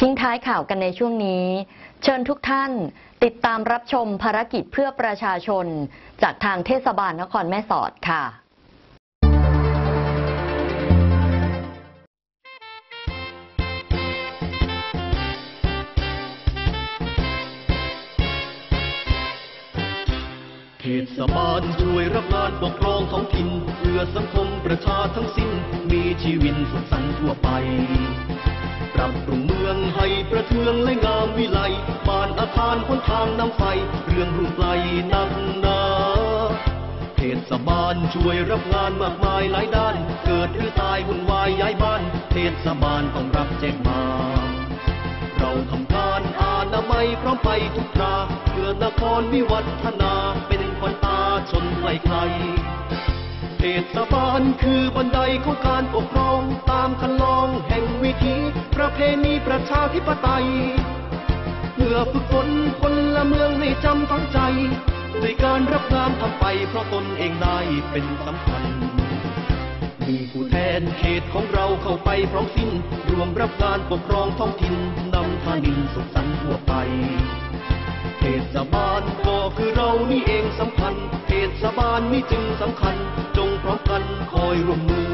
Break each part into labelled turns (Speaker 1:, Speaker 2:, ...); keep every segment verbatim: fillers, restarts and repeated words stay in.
Speaker 1: ทิ้งท้ายข่าวกันในช่วงนี้เชิญทุกท่านติดตามรับชมภารกิจเพื่อประชาชนจากทางเทศบาลนครแม่สอดค่ะ
Speaker 2: เทศบาลช่วยรับงานปกครองท้องถิ่นเพื่อสังคมประชาทั้งสิ้นมีชีวิตสุขสันต์ทั่วไปปรับปรุงเมืองให้ประเทืองและงามวิไลบ้านอาคารหนทางน้ำไฟเรื่องรุ่งไกลนักหนาเทศบาลช่วยรับงานมากมายหลายด้านเกิดหรือตายวุ่นวายย้ายบ้านเทศบาลต้องรับแจ้งมาเราทำการอนามัยพร้อมไปทุกคราเพื่อนครวิวัฒนาเป็นขวัญตาชนไกลไกลเทศบาลคือบันไดของการปกครองตามคันลองแห่งวิถีประเพณีประชาธิปไตยเพื่อฝึกฝนคนละเมืองให้จำฝังใจด้วยการรับงานทำไปเพราะตนเองได้เป็นสำคัญมีผู้แทนเขตของเราเข้าไปพร้อมสิ้นรวมรับงานปกครองท้องถิ่นนำทานินสุขสันต์ทั่วไปเทศบาลก็คือเรานี่เองสำคัญเทศบาลนี่จึงสำคัญจงพร้อมกันคอยร่วมมือ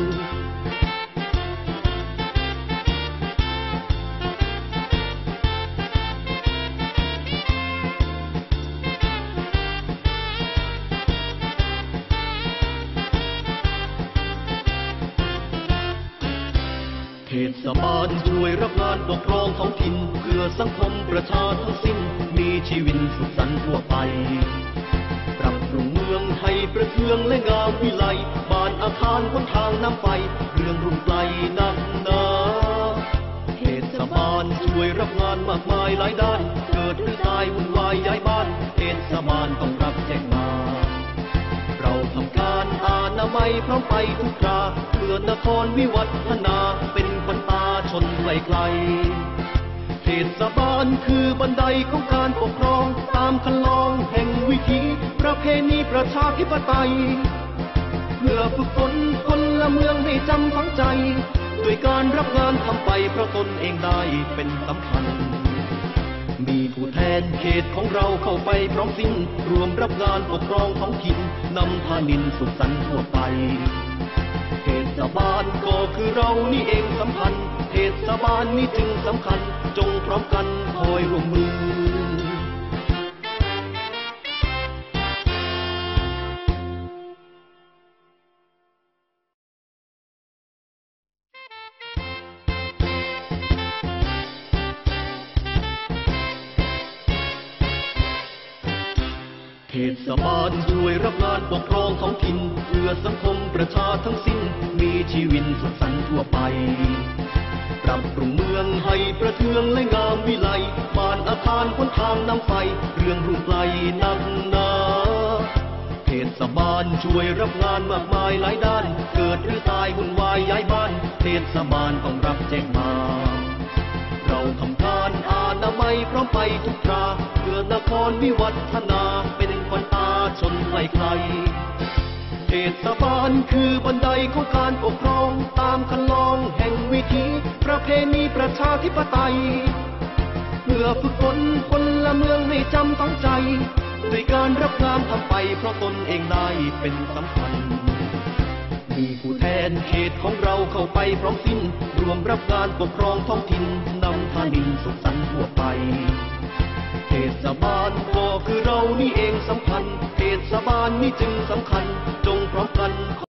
Speaker 2: เทศบาลช่วยรับงานปกครองท้องถิ่นเพื่อสังคมประชาทั้งสิ้นมีชีวิตสุขสันต์ทั่วไปปรับปรุงเมืองให้ประเทืองและงามวิไลบ้านอาคารหนทางน้ำไฟเรื่องรุ่งไกลนักหนาเทศบาลช่วยรับงานมากมายหลายด้านเกิดหรือตายวุ่นวายย้ายบ้านเทศบาลต้องรับแจ้งมาเราทำการอนามัยพร้อมไปทุกคราเพื่อนครวิวัฒนาเป็นขวัญตาชนไกลไกลเทศบาลคือบันไดของการปกครองตามคันลองแห่งวิถีประเพณีประชาธิปไตยเพื่อฝึกฝนคนละเมืองให้จำฝังใจด้วยการรับงานทำไปเพราะตนเองได้เป็นสำคัญมีผู้แทนเขตของเราเข้าไปพร้อมสิ้นรวมรับงานปกครองท้องถิ่นนำทานินสุขสันต์ทั่วไปเทศบาลก็คือเรานี่เองสำคัญเทศบาลนี่จึงสำคัญจงพร้อมกันคอยร่วมมือเทศบาลช่วยรับงานปกครองท้องถิ่นเพื่อสังคมประชาทั้งสิ้นมีชีวิตสุขสันต์ทั่วไปปรับปรุงเมืองให้ประเทืองและงามวิไลบ้านอาคารหนทางน้ำไฟเรื่องรุ่งไกลนักหนาเทศบาลช่วยรับงานมากมายหลายด้านเกิดหรือตายวุ่นวายย้ายบ้านเทศบาลต้องรับแจ้งมาเราทำการอนามัยพร้อมไปทุกคราเพื่อนครวิวัฒนาเป็นขวัญตาชนไกลไกลเทศบาลคือบันไดของการปกครองตามคันลองแห่งวิถีประเพณีประชาธิปไตยเพื่อฝึกฝนคนละเมืองให้จำฝังใจด้วยการรับงานทำไปเพราะตนเองได้เป็นสำคัญมีผู้แทนเขตของเราเข้าไปพร้อมสิ้นรวมรับงานปกครองท้องถิ่นนำทานินสุขสันต์ทั่วไปเทศบาลก็คือเรานี่เองสำคัญเทศบาลนี่จึงสำคัญจงพร้อมกัน